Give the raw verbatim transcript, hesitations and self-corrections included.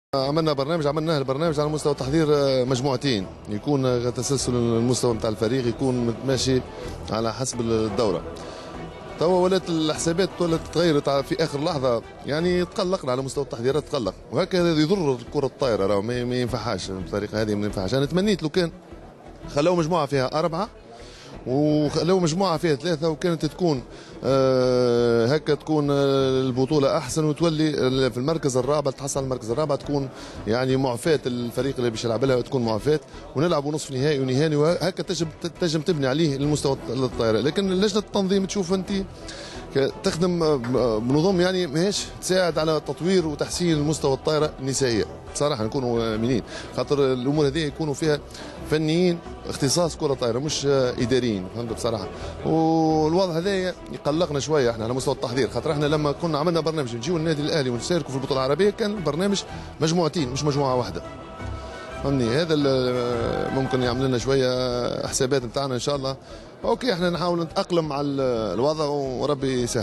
عملنا برنامج عملناه البرنامج على مستوى تحضير مجموعتين، يكون تسلسل المستوى نتاع الفريق يكون ماشي على حسب الدوره. توا ولات الحسابات ولات تغيرت في اخر لحظه، يعني تقلقنا على مستوى التحضيرات، تقلق وهكذا يضر الكره الطايره، راهو ما ينفعهاش بالطريقه هذه، ما ينفعهاش. انا تمنيت لو كان خلوا مجموعه فيها اربعه وخلوا مجموعه فيها ثلاثه، وكانت تكون آه هكا تكون البطوله احسن، وتولي في المركز الرابع، تحصل المركز الرابع تكون يعني معفاه الفريق اللي باش يلعب لها، تكون معفاه ونلعبوا نصف نهائي ونهائي، وهكا تجم تنجم تبني عليه المستوى الطايره. لكن لجنه التنظيم تشوف انت تخدم بنظام يعني ماهيش تساعد على تطوير وتحسين المستوى الطايره النسائيه، بصراحه نكونوا امينين، خاطر الامور هذه يكونوا فيها فنيين اختصاص كره طايره مش اداريين، فهمت بصراحه. والوضع هذا يقلقنا شويه احنا على مستوى التحضير، خاطر احنا لما كنا عملنا برنامج نجيو النادي الاهلي ونشاركوا في البطوله العربيه كان البرنامج مجموعتين مش مجموعه واحده، فهمني. هذا ممكن يعمل لنا شويه حسابات نتاعنا ان شاء الله. اوكي احنا نحاول نتاقلم مع الوضع وربي يسهل.